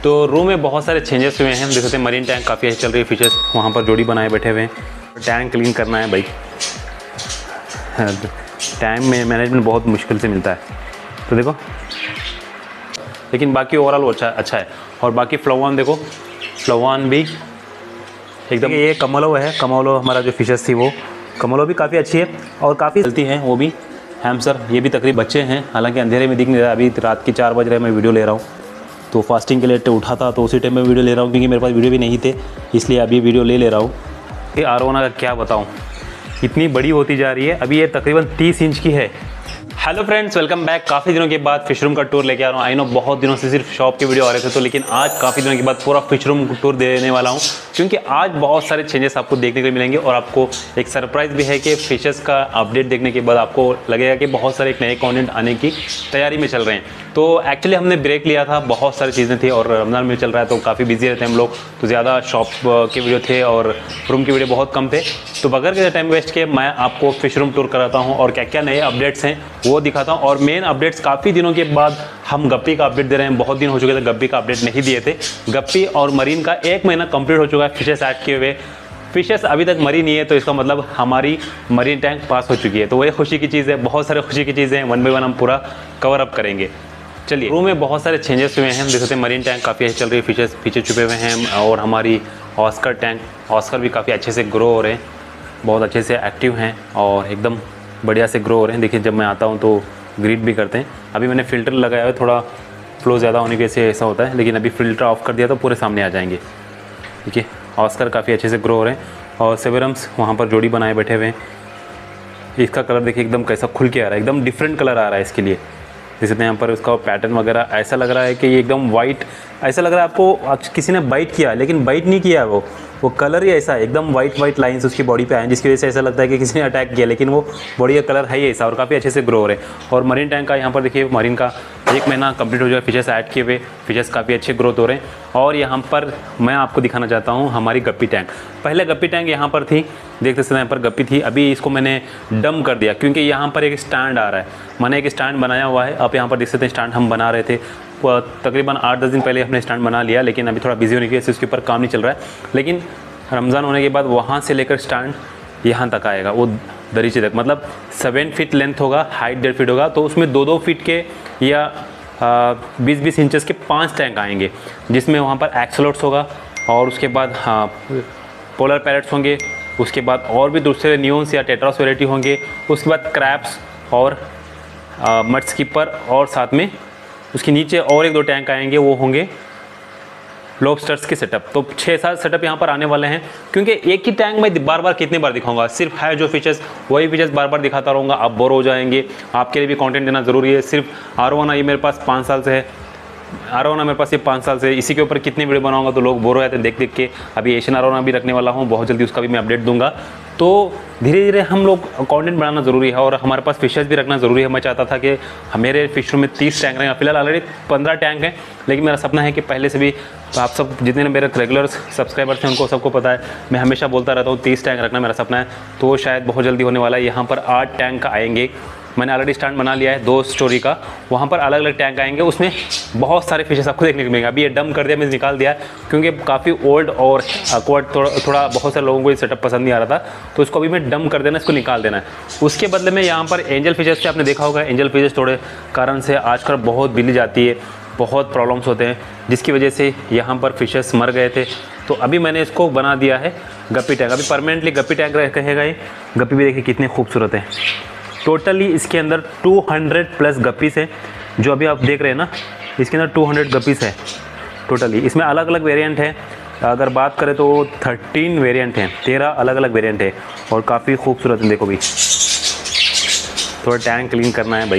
तो रूम में बहुत सारे चेंजेस हुए हैं। हम देख सकते हैं मरीन टैंक काफ़ी अच्छी चल रही है, फीचर्स वहाँ पर जोड़ी बनाए बैठे हुए हैं। टैंक क्लीन करना है भाई, टैंक में मैनेजमेंट बहुत मुश्किल से मिलता है, तो देखो। लेकिन बाकी ओवरऑल वो अच्छा है। और बाकी फ्लावन देखो, फ्लावन भी एकदम, ये कमलो है, कमलो हमारा जो फिशेस थी वो कमलो भी काफ़ी अच्छी है और काफ़ी चलती हैं वो भी। हैमस्टर ये भी तकरीबन बच्चे हैं, हालांकि अंधेरे में दिख नहीं रहा। अभी रात के 4 बज रहे हैं, मैं वीडियो ले रहा हूँ, तो फास्टिंग के लिए उठा था तो उसी टाइम में वीडियो ले रहा हूँ, क्योंकि मेरे पास वीडियो भी नहीं थे, इसलिए अभी वीडियो ले रहा हूँ। ये आरोना का क्या बताऊँ, इतनी बड़ी होती जा रही है। अभी ये तकरीबन 30 इंच की है। Hello friends, welcome back. काफ़ी दिनों के बाद फिश रूम का टूर लेके आ रहा हूँ। आई नो बहुत दिनों से सिर्फ शॉप के वीडियो आ रहे थे, तो लेकिन आज काफ़ी दिनों के बाद पूरा फिश रूम टूर देने वाला हूँ, क्योंकि आज बहुत सारे चेंजेस आपको देखने को मिलेंगे और आपको एक सरप्राइज़ भी है कि फिशेस का अपडेट देखने के बाद आपको लगेगा कि बहुत सारे एक नए कंटेंट आने की तैयारी में चल रहे हैं। तो एक्चुअली हमने ब्रेक लिया था, बहुत सारी चीज़ें थी और रमज़ान में चल रहा है तो काफ़ी बिजी रहते हैं हम लोग, तो ज़्यादा शॉप के वीडियो थे और रूम के वीडियो बहुत कम थे। तो बगैर के टाइम वेस्ट के मैं आपको फिश रूम टूर कराता हूँ और क्या क्या नए अपडेट्स हैं वो दिखाता हूँ। और मेन अपडेट्स, काफ़ी दिनों के बाद हम गप्पी का अपडेट दे रहे हैं। बहुत दिन हो चुके थे गप्पी का अपडेट नहीं दिए थे। गप्पी और मरीन का 1 महीना कंप्लीट हो चुका है फिशेस ऐड किए हुए। फिशेस अभी तक मरी नहीं है, तो इसका मतलब हमारी मरीन टैंक पास हो चुकी है, तो वही खुशी की चीज़ है। बहुत सारे खुशी की चीज़ें हैं, 1 बाय 1 हम पूरा कवर अप करेंगे। चलिए, रूम में बहुत सारे चेंजेस हुए हैं। हम देख सकते हैं मरीन टैंक काफ़ी अच्छी चल रही है, फिशेस पीछे छुपे हुए हैं। और हमारी ऑस्कर टैंक, ऑस्कर भी काफ़ी अच्छे से ग्रो हो रहे हैं, बहुत अच्छे से एक्टिव हैं और एकदम बढ़िया से ग्रो हो रहे हैं। देखिए, जब मैं आता हूँ तो ग्रीट भी करते हैं। अभी मैंने फ़िल्टर लगाया है, थोड़ा फ्लो ज़्यादा होने की वजह से ऐसा होता है, लेकिन अभी फ़िल्टर ऑफ कर दिया तो पूरे सामने आ जाएंगे। ठीक है, ऑस्कर काफ़ी अच्छे से ग्रो हो रहे हैं और सेवेरम्स वहाँ पर जोड़ी बनाए बैठे हुए हैं। इसका कलर देखिए एकदम कैसा खुल के आ रहा है, एकदम डिफरेंट कलर आ रहा है इसके लिए। जैसे यहाँ पर उसका पैटर्न वगैरह ऐसा लग रहा है कि ये एकदम वाइट, ऐसा लग रहा है आपको किसी ने बाइट किया, लेकिन बाइट नहीं किया। वो कलर ही ऐसा है, एकदम वाइट लाइंस उसकी बॉडी पे आए, जिसकी वजह से ऐसा लगता है कि किसी ने अटैक किया, लेकिन वो बॉडी का कलर है ही ऐसा और काफ़ी अच्छे से ग्रो हो रहे हैं। और मरीन टैंक का यहाँ पर देखिए, मरीन का 1 महीना कंप्लीट हो जाए, फिशेस ऐड किए हुए, फिशेस काफ़ी अच्छे ग्रोथ हो रहे हैं। और यहाँ पर मैं आपको दिखाना चाहता हूँ हमारी गप्पी टैंक। पहले गप्पी टैंक यहाँ पर थी, देखते समय यहाँ पर गप्पी थी, अभी इसको मैंने डम कर दिया, क्योंकि यहाँ पर एक स्टैंड आ रहा है। मैंने एक स्टैंड बनाया हुआ है, आप यहाँ पर देख सकते हैं स्टैंड हम बना रहे थे। तकरीबन 8-10 दिन पहले हमने स्टैंड बना लिया, लेकिन अभी थोड़ा बिजी होने की वजह से उसके ऊपर काम नहीं चल रहा है। लेकिन रमज़ान होने के बाद वहाँ से लेकर स्टैंड यहाँ तक आएगा, वो दरीचे तक, मतलब 7 फीट लेंथ होगा, हाइट 1.5 फीट होगा। तो उसमें 2-2 फीट के या 20-20 इंचेस के 5 टैंक आएंगे, जिसमें वहाँ पर एक्सलोट्स होगा और उसके बाद पोलर पैरेट्स होंगे, उसके बाद और भी दूसरे नियोन्स या टेट्रास वेराइटी होंगे, उसके बाद क्रैब्स और मड स्कीपर, और साथ में उसके नीचे और 1-2 टैंक आएंगे, वो होंगे लॉबस्टर्स के सेटअप। तो 6-7 सेटअप यहाँ पर आने वाले हैं, क्योंकि एक ही टैंक मैं बार बार कितने बार दिखाऊंगा, सिर्फ है जो फीचर्स वही फीचर्स बार बार दिखाता रहूँगा, आप बोर हो जाएंगे। आपके लिए भी कंटेंट देना ज़रूरी है। सिर्फ आरोना ये मेरे पास 5 साल से है, आरोना मेरे पास ये 5 साल से, इसी के ऊपर कितने वीडियो बनाऊंगा तो लोग बोर हो जाते हैं देख के। अभी एशियन आरोना भी रखने वाला हूँ, बहुत जल्दी उसका भी मैं अपडेट दूंगा। तो धीरे धीरे हम लोग कंटेंट बनाना ज़रूरी है और हमारे पास फिशेस भी रखना ज़रूरी है। मैं चाहता था कि मेरे फिश रूम में 30 टैंक रहेंगे, फिलहाल ऑलरेडी 15 टैंक हैं, लेकिन मेरा सपना है कि पहले से भी, तो आप सब जितने मेरे रेगुलर सब्सक्राइबर्स हैं उनको सबको पता है, मैं हमेशा बोलता रहता हूँ 30 टैंक रखना मेरा सपना है, तो शायद बहुत जल्दी होने वाला है। यहाँ पर 8 टैंक आएंगे, मैंने ऑलरेडी स्टैंड बना लिया है 2 स्टोरी का, वहाँ पर अलग अलग टैंक आएंगे, उसमें बहुत सारे फिशेस आपको देखने को मिलेंगे। अभी ये डम कर दिया, मैंने निकाल दिया, क्योंकि काफ़ी ओल्ड और अक्वर्ड थोड़ा बहुत सारे लोगों को ये सेटअप पसंद नहीं आ रहा था, तो इसको अभी मैं डम कर देना, इसको निकाल देना है। उसके बदले में यहाँ पर एंजल फिशेस से आपने देखा होगा, एंजल फिशेस थोड़े कारण से आजकल बहुत बिल्ली जाती है, बहुत प्रॉब्लम्स होते हैं, जिसकी वजह से यहाँ पर फिशेस मर गए थे। तो अभी मैंने इसको बना दिया है गप्पी टैंक, अभी परमानेंटली गप्पी टैंक कहेगा ये। गप्पी भी देखिए कितने खूबसूरत है। टोटली इसके अंदर 200+ गप्पीस है, जो अभी आप देख रहे हैं ना, इसके अंदर 200 गप्पीस है टोटली। इसमें अलग अलग वेरिएंट है, अगर बात करें तो 13 वेरिएंट हैं, 13 अलग अलग वेरिएंट है और काफ़ी खूबसूरत है। देखो भाई, थोड़ा टैंक क्लीन करना है भाई,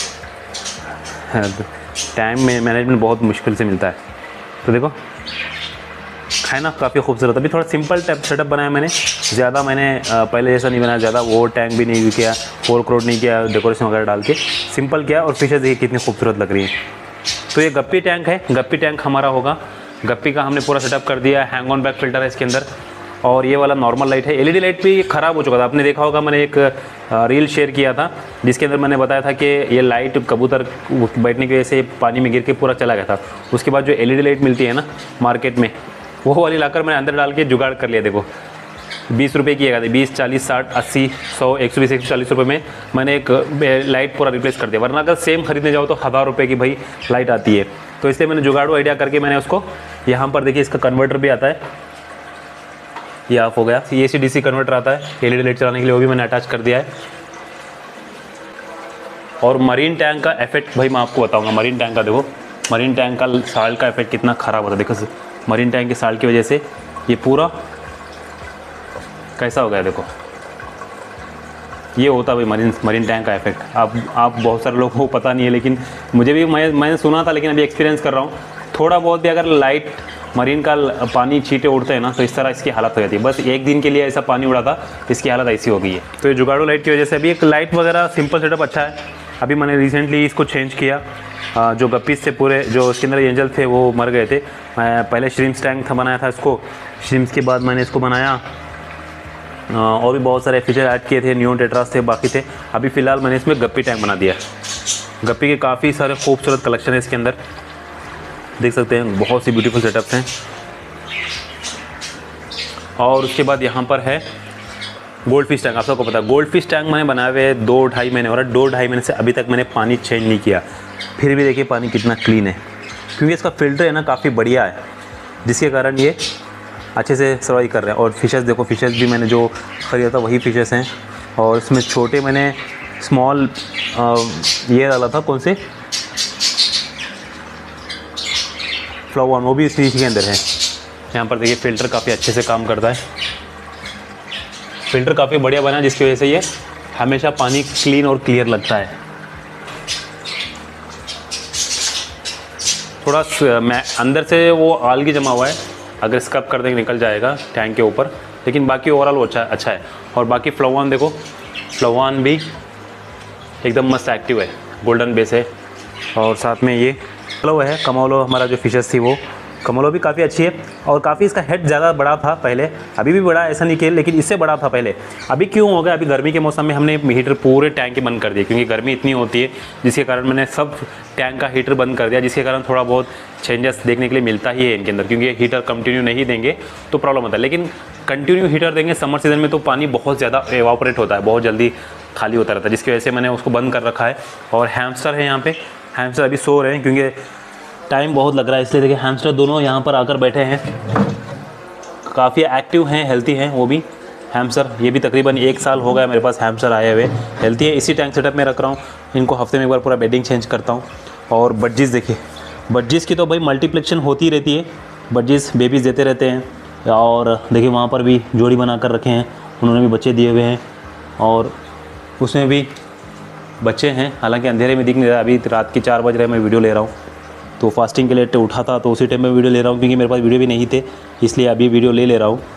टैंक में मैनेजमेंट बहुत मुश्किल से मिलता है, तो देखो है ना, काफ़ी खूबसूरत। अभी थोड़ा सिंपल टाइप सेटअप बनाया मैंने, ज़्यादा मैंने पहले जैसा नहीं बनाया, ज़्यादा वो टैंक भी नहीं किया, फोर क्रोड नहीं किया, डेकोरेशन वगैरह डाल के सिंपल किया। और फिशेस देखिए कितनी खूबसूरत लग रही है। तो ये गप्पी टैंक है, गप्पी टैंक हमारा होगा। गप्पी का हमने पूरा सेटअप कर दिया, हैंग ऑन बैक फिल्टर है इसके अंदर, और ये वाला नॉर्मल लाइट है। एलईडी लाइट भी ख़राब हो चुका था, आपने देखा होगा, मैंने एक रील शेयर किया था जिसके अंदर मैंने बताया था कि ये लाइट कबूतर बैठने की वजह से पानी में गिर के पूरा चला गया था। उसके बाद जो एलईडी लाइट मिलती है ना मार्केट में, वो वाली लाकर मैंने अंदर डाल के जुगाड़ कर लिया। देखो 20 रुपये की है, 20, 40, 60, 80, 100, 120, 140 रुपये में मैंने एक लाइट पूरा रिप्लेस कर दिया। वरना अगर सेम खरीदने जाओ तो 1000 रुपये की भाई लाइट आती है। तो इसलिए मैंने जुगाड़ू आइडिया करके मैंने उसको यहाँ पर देखिए, इसका कन्वर्टर भी आता है, ये ऑफ हो गया। ये AC/DC कन्वर्टर आता है एलईडी लाइट चलाने के लिए, वो भी मैंने अटैच कर दिया है। और मरीन टैंक का इफेक्ट भाई मैं आपको बताऊँगा। मरीन टैंक का देखो, मरीन टैंक का साल्ट का इफेक्ट कितना ख़राब होता है। देखो मरीन टैंक के साल्ट की वजह से ये पूरा कैसा हो गया। देखो ये होता है भाई मरीन टैंक का इफेक्ट। आप बहुत सारे लोगों को पता नहीं है, लेकिन मुझे भी मैंने सुना था, लेकिन अभी एक्सपीरियंस कर रहा हूँ। थोड़ा बहुत भी अगर लाइट मरीन का पानी छींटे उड़ते हैं ना, तो इस तरह इसकी हालत हो जाती है। बस एक दिन के लिए ऐसा पानी उड़ा था, इसकी हालत ऐसी हो गई है। तो ये जुगाड़ू लाइट की वजह से अभी एक लाइट वगैरह सिंपल सेटअप अच्छा है। अभी मैंने रिसेंटली इसको चेंज किया। जो गप्पीस से पूरे जो उसके अंदर एंजल थे वो मर गए थे। मैं पहले श्रिम्स टैंक था बनाया था इसको, श्रिम्स के बाद मैंने इसको बनाया और भी बहुत सारे फीचर ऐड किए थे, नियोन टेट्रास थे, बाकी थे। अभी फ़िलहाल मैंने इसमें गप्पी टैंक बना दिया। गप्पी के काफ़ी सारे खूबसूरत कलेक्शन है इसके अंदर, देख सकते हैं, बहुत सी ब्यूटीफुल सेटअप्स हैं। और उसके बाद यहाँ पर है गोल्ड फिश टैंक। आप सबको पता है गोल्ड फिश टैंक मैंने बनाए हुए 2-2.5 महीने हो रहा है। 2-2.5 महीने से अभी तक मैंने पानी चेंज नहीं किया, फिर भी देखिए पानी कितना क्लीन है, क्योंकि इसका फ़िल्टर है ना काफ़ी बढ़िया है, जिसके कारण ये अच्छे से सर्वाइव कर रहे हैं। और फिशेस देखो, फिशेस भी मैंने जो ख़रीदा था वही फिशेस हैं। और इसमें छोटे मैंने स्मॉल ये डाला था, कौन से फ्लावर, वो भी इसी के अंदर है। यहाँ पर देखिए फ़िल्टर काफ़ी अच्छे से काम करता है, फ़िल्टर काफ़ी बढ़िया बना है, जिसकी वजह से ये हमेशा पानी क्लीन और क्लियर लगता है। थोड़ा अंदर से वो आलगी जमा हुआ है, अगर स्क्रब कर देंगे निकल जाएगा टैंक के ऊपर, लेकिन बाकी ओवरऑल वो अच्छा है। और बाकी फ्लावर देखो, फ्लावर भी एकदम मस्त एक्टिव है, गोल्डन बेस है। और साथ में ये कमोलो है, कमोलो हमारा जो फिशेस थी वो कमोलो भी काफ़ी अच्छी है। और काफ़ी इसका हेड ज़्यादा बड़ा था पहले, अभी भी बड़ा ऐसा नहीं किया, लेकिन इससे बड़ा था पहले। अभी क्यों हो गया, अभी गर्मी के मौसम में हमने हीटर पूरे टैंक के बंद कर दिए, क्योंकि गर्मी इतनी होती है, जिसके कारण मैंने सब टैंक का हीटर बंद कर दिया, जिसके कारण थोड़ा बहुत चेंजेस देखने के लिए मिलता ही है इनके अंदर, क्योंकि हीटर कंटिन्यू नहीं देंगे तो प्रॉब्लम होता है। लेकिन कंटिन्यू हीटर देंगे समर सीजन में तो पानी बहुत ज़्यादा एवापोरेट होता है, बहुत जल्दी खाली होता रहता है, जिसकी वजह से मैंने उसको बंद कर रखा है। और हैमस्टर है यहाँ पे, हैमस्टर अभी सो रहे हैं क्योंकि टाइम बहुत लग रहा है, इसलिए देखिए हैमस्टर दोनों यहाँ पर आकर बैठे हैं, काफ़ी एक्टिव हैं, हेल्थी हैं वो भी हैमस्टर। ये भी तकरीबन 1 साल हो गया मेरे पास हैमस्टर आए हुए, हेल्थी है। इसी टैंक सेटअप में रख रहा हूँ इनको, हफ्ते में एक बार पूरा बेडिंग चेंज करता हूँ। और बड्जीज देखिए, बड्जीज की तो भाई मल्टीप्लेक्शन होती रहती है, बड्जीज बेबीज़ देते रहते हैं। और देखिए वहाँ पर भी जोड़ी बना कर रखे हैं, उन्होंने भी बच्चे दिए हुए हैं, और उसमें भी बच्चे हैं, हालांकि अंधेरे में दिख नहीं रहा। अभी रात के 4 बज रहे मैं वीडियो ले रहा हूँ, तो फास्टिंग के लिए उठा था, तो उसी टाइम में वीडियो ले रहा हूँ, क्योंकि मेरे पास वीडियो भी नहीं थे, इसलिए अभी वीडियो ले रहा हूँ।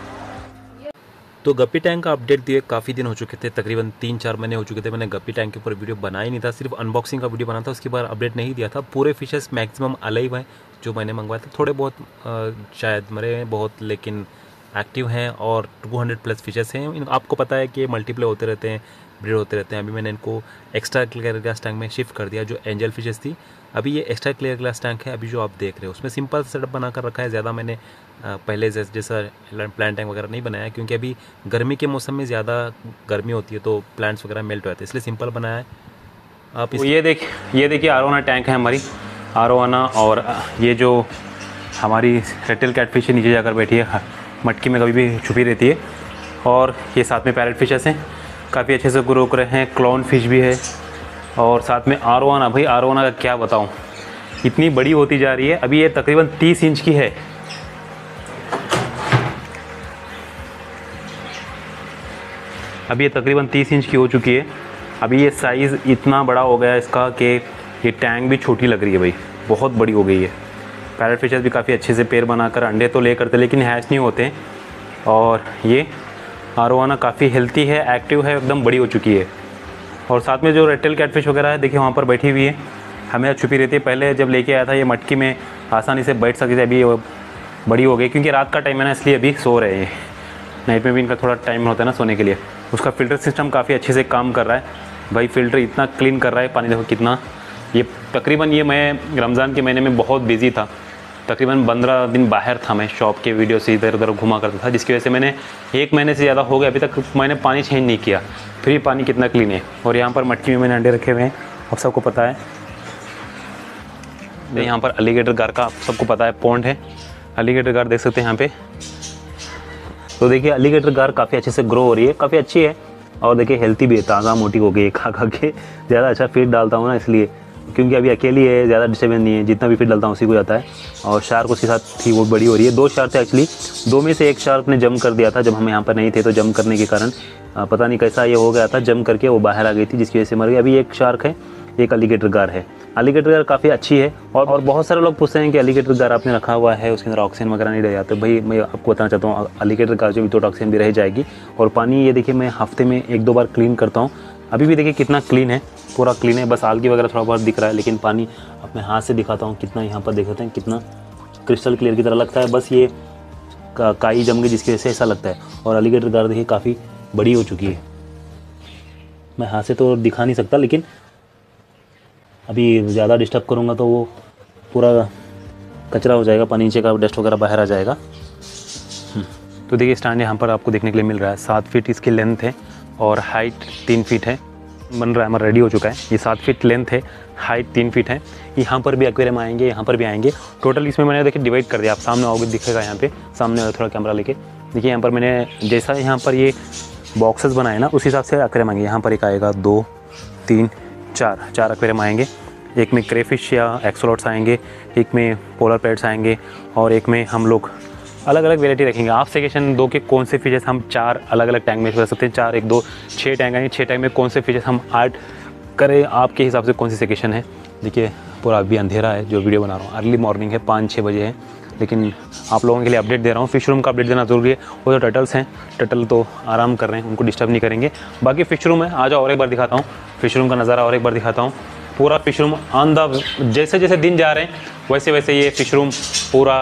तो गप्पी टैंक का अपडेट दिए काफ़ी दिन हो चुके थे, तकरीबन 3-4 महीने हो चुके थे। मैंने गप्पी टैंक के ऊपर वीडियो बनाया ही नहीं था, सिर्फ अनबॉक्सिंग का वीडियो बना था, उसके बाद अपडेट नहीं दिया था। पूरे फिशेस मैक्सिमम अलाइव हैं जो मैंने मंगवाए थे, थोड़े बहुत शायद मरे हैं बहुत, लेकिन एक्टिव हैं। और 200+ फिशेस हैं। आपको पता है कि ये मल्टीप्ले होते रहते हैं, ब्रीड होते रहते हैं। अभी मैंने इनको एक्स्ट्रा क्लियर ग्लास टैंक में शिफ्ट कर दिया, जो एंजल फिशेस थी। अभी ये एक्स्ट्रा क्लियर ग्लास टैंक है, अभी जो आप देख रहे हो उसमें सिंपल सेटअप बना कर रखा है। ज़्यादा मैंने पहले जैसा प्लांट टैंक वगैरह नहीं बनाया, क्योंकि अभी गर्मी के मौसम में ज़्यादा गर्मी होती है तो प्लांट्स वगैरह मेल्ट हो जाते हैं, इसलिए सिंपल बनाया है। आप ये देखिए आरोना टैंक है हमारी, आरोना। और ये जो हमारी रेटल कैटफिश नीचे जाकर बैठी है, मटकी में कभी भी छुपी रहती है। और ये साथ में पैरेट फिशेस हैं, काफ़ी अच्छे से ग्रो कर रहे हैं। क्लाउन फिश भी है, और साथ में आरोना। भाई आरोना का क्या बताऊं, इतनी बड़ी होती जा रही है। अभी ये तकरीबन 30 इंच की है। अभी ये तकरीबन 30 इंच की हो चुकी है। अभी ये साइज़ इतना बड़ा हो गया है इसका कि ये टैंक भी छोटी लग रही है भाई, बहुत बड़ी हो गई है। पैरेट फिशेस भी काफ़ी अच्छे से पैर बनाकर अंडे तो ले करते, लेकिन हैच नहीं होते। और ये आरोना काफ़ी हेल्थी है, एक्टिव है, एकदम बड़ी हो चुकी है। और साथ में जो रेड टेल कैटफिश वगैरह है, देखिए वहाँ पर बैठी हुई है, हमेशा छुपी रहती है। पहले जब लेके आया था ये मटकी में आसानी से बैठ सकती थी, अभी बड़ी हो गई, क्योंकि रात का टाइम है ना, इसलिए अभी सो रहे हैं। नाइट में भी इनका थोड़ा टाइम होता है ना सोने के लिए। उसका फ़िल्टर सिस्टम काफ़ी अच्छे से काम कर रहा है भाई, फ़िल्टर इतना क्लीन कर रहा है पानी, देखो कितना। ये तकरीबन ये मैं रमज़ान के महीने में बहुत बिज़ी था, तकरीबन 15 दिन बाहर था मैं, शॉप के वीडियो से इधर उधर घुमा करता था, जिसकी वजह से मैंने 1 महीने से ज़्यादा हो गया अभी तक मैंने पानी चेंज नहीं किया। फिर ये पानी कितना क्लीन है। और यहाँ पर मटकी में मैंने अंडे रखे हुए हैं, आप सबको पता है। यहाँ पर अलीगेटर गार का आप सबको पता है पॉन्ड है, अलीगेटर गार देख सकते हैं यहाँ पे। तो देखिए अलीगेटर गार काफ़ी अच्छे से ग्रो हो रही है, काफ़ी अच्छी है और देखिए हेल्थी भी है, ताज़ा मोटी हो गई है खा खा के। ज़्यादा अच्छा फीड डालता हूँ ना इसलिए, क्योंकि अभी अकेली है, ज़्यादा डिस्टर्बेंस नहीं है, जितना भी फीड डालता हूँ उसी को जाता है। और शार्क उसके साथ थी, वो बड़ी हो रही है। 2 शार्क थे एक्चुअली, 2 में से 1 शार्क ने जंप कर दिया था जब हम यहाँ पर नहीं थे, तो जंप करने के कारण पता नहीं कैसा ये हो गया था, जंप करके वो बाहर आ गई थी, जिसकी वजह से मर गई। अभी 1 शार्क है, 1 अलीगेटर गार है। अलीगेटर गार काफ़ी अच्छी है। और बहुत सारे लोग पूछते हैं कि अलीगेटर गार आपने रखा हुआ है उसके अंदर ऑक्सीजन वगैरह नहीं रह जाते। भाई मैं आपको बताना चाहता हूँ, अलीगेटर गार जो विदाउट ऑक्सीजन भी रह जाएगी। और पानी ये देखिए मैं हफ्ते में 1-2 बार क्लीन करता हूँ। अभी भी देखिए कितना क्लीन है, पूरा क्लीन है, बस आलगी वगैरह थोड़ा बहुत दिख रहा है, लेकिन पानी अपने हाथ से दिखाता हूँ कितना यहाँ पर देख सकते हैं, कितना क्रिस्टल क्लियर की तरह लगता है। बस ये काई जम गई जिसकी वजह से ऐसा लगता है। और अलीगेटर गार देखिए काफ़ी बड़ी हो चुकी है, मैं हाथ से तो दिखा नहीं सकता, लेकिन अभी ज़्यादा डिस्टर्ब करूँगा तो वो पूरा कचरा हो जाएगा, पानी नीचे का डस्ट वगैरह बाहर आ जाएगा। तो देखिए स्टैंड यहाँ पर आपको देखने के लिए मिल रहा है, 7 फीट इसकी लेंथ है और हाइट 3 फीट है। बन रहा है, हमारा रेडी हो चुका है। ये 7 फीट लेंथ है, हाइट 3 फीट है। यहाँ पर भी एक्वेरियम आएंगे, यहाँ पर भी आएंगे। टोटल इसमें मैंने देखिए डिवाइड कर दिया, आप सामने आओगे दिखेगा यहाँ पे, सामने थोड़ा कैमरा लेके देखिए। यहाँ पर मैंने जैसा यहाँ पर ये बॉक्सेस बनाए ना, उस हिसाब से एक्वेरियम आएंगे। यहाँ पर एक आएगा, 2, 3, 4 एक्वेरियम आएंगे। एक में क्रेफिश या एक्सोलॉट्स आएंगे, एक में पोलर पैड्स आएंगे और एक में हम लोग अलग अलग वेराइटी रखेंगे। आप सजेशन दो कि कौन से फिशेस हम 4 अलग अलग टैंक में रख सकते हैं। 4, 1, 2, 6 टैंक आएंगे, 6 टैंक में कौन से फिशेस हम ऐड करें, आपके हिसाब से कौन सी सजेशन है। देखिए पूरा अभी अंधेरा है जो वीडियो बना रहा हूँ, अर्ली मॉर्निंग है, 5-6 बजे है, लेकिन आप लोगों के लिए अपडेट दे रहा हूँ। फिश रूम का अपडेट देना ज़रूरी है। वो जो टर्टल्स हैं, टर्टल तो आराम कर रहे हैं, उनको डिस्टर्ब नहीं करेंगे। बाकी फ़िश रूम है, आ जाओ और एक बार दिखाता हूँ फ़िश रूम का नज़ारा, और एक बार दिखाता हूँ पूरा फ़िश रूम ऑन द। जैसे जैसे दिन जा रहे हैं वैसे वैसे ये फ़िश रूम पूरा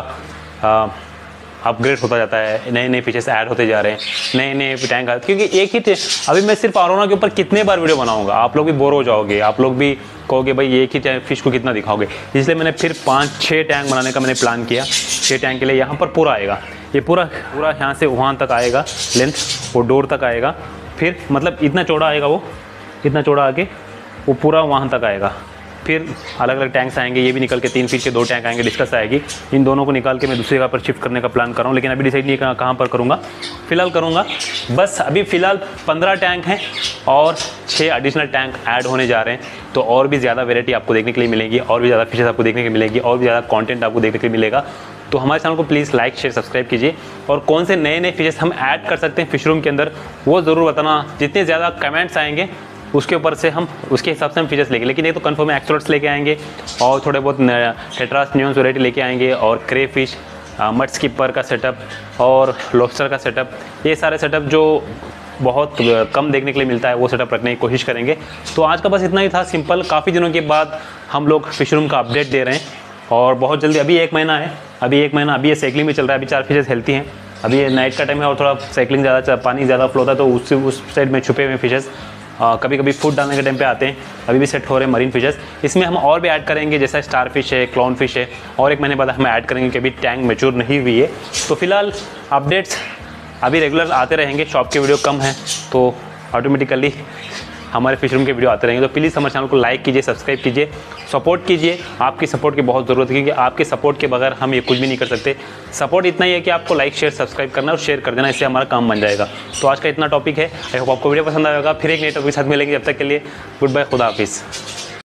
अपग्रेड होता जाता है, नए नए फीचर्स ऐड होते जा रहे हैं, नए नए टैंक आते, क्योंकि एक ही अभी मैं सिर्फ आरोना के ऊपर कितने बार वीडियो बनाऊंगा, आप लोग भी बोर हो जाओगे, आप लोग भी कहोगे भाई एक ही फिश को कितना दिखाओगे। इसलिए मैंने फिर 5-6 टैंक बनाने का मैंने प्लान किया। 6 टैंक के लिए यहाँ पर पूरा आएगा, ये पूरा यहाँ से वहाँ तक आएगा लेंथ, वो डोर तक आएगा, फिर मतलब इतना चौड़ा आएगा, वो इतना चौड़ा आके वो पूरा वहाँ तक आएगा। फिर अलग अलग टैंक्स आएंगे, ये भी निकल के 3 फीट के 2 टैंक आएंगे, डिस्कस आएगी। इन दोनों को निकाल के मैं दूसरी जगह पर शिफ्ट करने का प्लान कर रहा हूँ, लेकिन अभी डिसाइड नहीं कहाँ पर करूँगा, फिलहाल करूँगा। बस अभी फ़िलहाल 15 टैंक हैं और 6 एडिशनल टैंक ऐड होने जा रहे हैं, तो और भी ज़्यादा वेराइटी आपको देखने के लिए मिलेगी, और भी ज़्यादा फिशेस आपको देखने के लिए मिलेगी, और भी ज़्यादा कंटेंट आपको देखने के लिए मिलेगा। तो हमारे चैनल को प्लीज़ लाइक शेयर सब्सक्राइब कीजिए, और कौन से नए नए फिशेस हम ऐड कर सकते हैं फिश रूम के अंदर वो ज़रूर बताना। जितने ज़्यादा कमेंट्स आएंगे उसके ऊपर से हम उसके हिसाब से हम फीचर्स लेंगे, लेकिन ये तो कंफर्म है एक्सोलॉट्स लेके आएंगे, और थोड़े बहुत टेट्रास न्यूज़ वैरायटी लेके आएंगे, और क्रे फिश, मड स्किपर का सेटअप और लॉबस्टर का सेटअप, ये सारे सेटअप जो बहुत कम देखने के लिए मिलता है वो सेटअप रखने की कोशिश करेंगे। तो आज का बस इतना ही था, सिंपल। काफ़ी दिनों के बाद हम लोग फिश रूम का अपडेट दे रहे हैं, और बहुत जल्दी, अभी 1 महीना है, अभी ये साइकिलिंग में चल रहा है। अभी 4 फिशेस हेल्थी हैं, अभी ये नाइट का टाइम है और थोड़ा साइकिलिंग ज़्यादा, पानी ज़्यादा फ्लो होता है, तो उस साइड में छुपे हुए फिशेस कभी कभी फूड डालने के टाइम पे आते हैं। अभी भी सेट हो रहे हैं मरीन फिशेस। इसमें हम और भी ऐड करेंगे, जैसा स्टार फिश है, क्लाउन फिश है, और एक महीने बाद हम ऐड करेंगे कि अभी टैंक मैच्योर नहीं हुई है। तो फिलहाल अपडेट्स अभी रेगुलर आते रहेंगे, शॉप के वीडियो कम है तो ऑटोमेटिकली हमारे फिश रूम के वीडियो आते रहेंगे। तो प्लीज़ हमारे चैनल को लाइक कीजिए, सब्सक्राइब कीजिए, सपोर्ट कीजिए। आपकी सपोर्ट की बहुत ज़रूरत है, क्योंकि आपके सपोर्ट के बगैर हम ये कुछ भी नहीं कर सकते। सपोर्ट इतना ही है कि आपको लाइक शेयर सब्सक्राइब करना और शेयर कर देना, इससे हमारा काम बन जाएगा। तो आज का इतना टॉपिक है, आई होप आपको वीडियो पसंद आएगा। फिर एक नए टॉपिक के साथ मिलेंगे, जब तक के लिए गुड बाय, खुदा हाफिज़।